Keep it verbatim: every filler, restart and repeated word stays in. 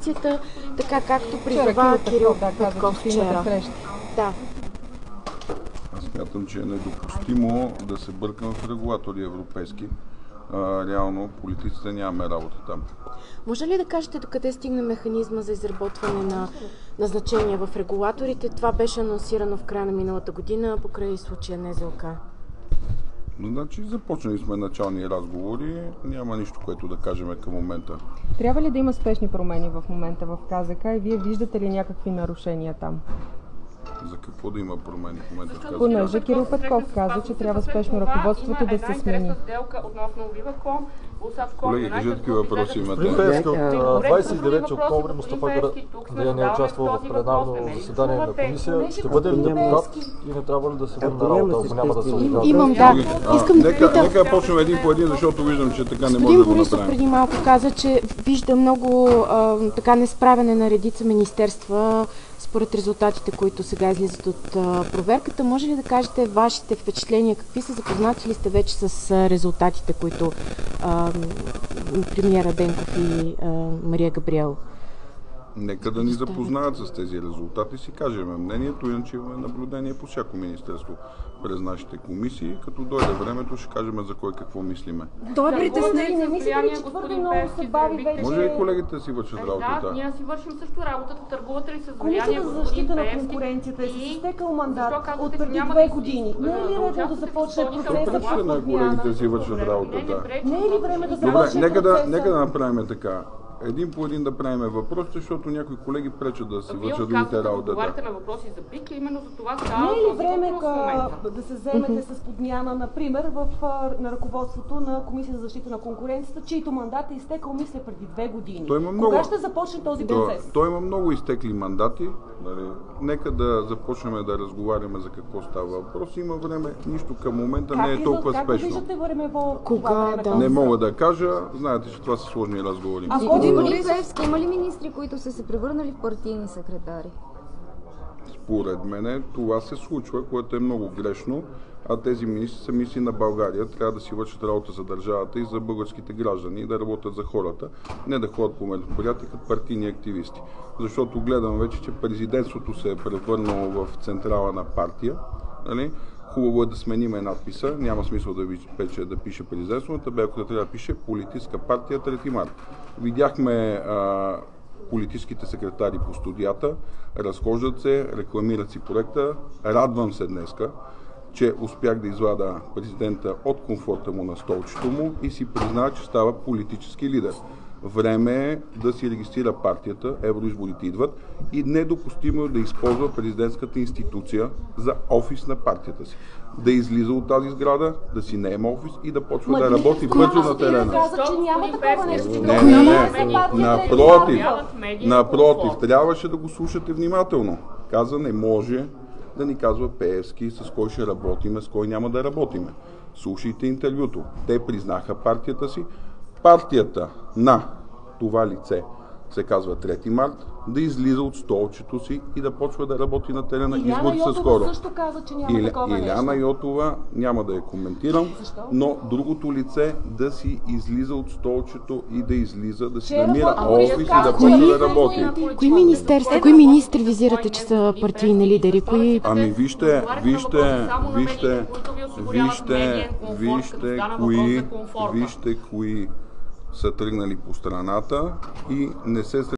конкуренцията, така както призова Кирил Петков вчера. Да. Аз смятам, че е недопустимо да се бъркаме в регулатори европейски. А, реално политиците нямаме работа там. Може ли да кажете докъде стигна механизма за изработване на назначения в регулаторите? Това беше анонсирано в края на миналата година покрай случая НЗОК. Значи започнали сме начални разговори, няма нищо, което да кажем към момента. Трябва ли да има спешни промени в момента в КЗК и вие виждате ли някакви нарушения там? За какво да има промени в момента в КЗК? Понеже Кирил Петков каза, че трябва спешно ръководството да се смени. Колеги, кажи какви въпроси имате. Пеевски, от двадесет и девети октомври Мустафа Карадайъ не е участвал в пленарно заседание на комисия. Ще бъде ли депутат и не трябва ли да се върне работа, ако няма да се обявява? Имам, да. Искам да питам. Нека почнем един по един, защото виждам, че така не може да го Господин Борисов направим. преди малко каза, че вижда много а, така несправяне на редица министерства според резултатите, които сега излизат от а, проверката. Може ли да кажете вашите впечатления? Какви са, запознати ли сте вече с а, резултатите, които а, премиера Денков и а, Мария Габриел? Нека да ни запознаят с тези резултати, си кажем мнението, иначе имаме наблюдение по всяко министерство през нашите комисии. Като дойде времето, ще кажем за кой какво мислиме. Той е притеснен, не мисля ли, че твърде много се бави вече? Може ли колегите да си вършат работата? Да, ние си вършим също работата, търгувате ли с Комисията за защита на конкуренцията е с изтекал мандат от преди две години. Не е ли редно да започне процеса Пречите по на колегите да си вършат работата. Не е ли време да Добре, започне нека да, процеса? нека да направим така. Един по един да правим въпросите, защото някои колеги пречат да си вършат другите работата. Отговаряте на въпроси за ПИК, именно за това става Не е ли този време въпрос в момента? ка, да се вземете с подмяна, например, в, а, на ръководството на Комисията за защита на конкуренцията, чийто мандат е изтекал, мисля, преди две години? Той има Кога много- ще започне този Той, процес? той има много изтекли мандати. Нали? Нека да започнем да разговаряме за какво става въпрос. Има време, нищо към момента не е Как толкова как спешно. виждате времево? Кога, това време, да. този Не мога срок? да кажа, знаете, че това са сложни разговори. А Господин Борисов- Пеевски, има ли министри, които са се превърнали в партийни секретари? Според мен това се случва, което е много грешно, а тези министри са мисли на България, трябва да си вършат работа за държавата и за българските граждани, да работят за хората, не да ходят по мероприятия като партийни активисти. Защото гледам вече, че президентството се е превърнало в централа на партия. Нали? Хубаво е да смениме надписа, няма смисъл да, пече, да пише президентство, на табелката трябва да пише политическа партия трети март. Видяхме а, политическите секретари по студията, разхождат се, рекламират си проекта. Радвам се днеска, че успях да извада президента от комфорта му на столчето му и си призна, че става политически лидер. Време е да си регистрира партията, евроизборите идват и недопустимо е да използва президентската институция за офис на партията си. Да излиза от тази сграда, да си наема офис и да почва Ма да ние работи това бързо на ще терена. каза, че няма такова нещо. Не, Това не, няма не. да се партия Напротив, трети напротив, трябваше да го слушате внимателно. Каза, не може да ни казва Пеевски с кой ще работиме, с кой няма да работиме. Слушайте интервюто. Те признаха партията си. Партията на това лице се казва трети март, да излиза от столчето си и да почва да работи на терена. Иляна Изборите са Йотова скоро. също каза, че няма Иля, такова Иляна нещо. Йотова няма да я коментирам, Защо? но другото лице да си излиза от столчето и да излиза, да си Вчера намира Борисов офис и каза, да че почва ние да работи. сме Кои министерства, кои министри визирате, че са партийни лидери? Кои... Ами вижте, вижте, вижте, вижте, вижте, кои, вижте кои са тръгнали по страната и не се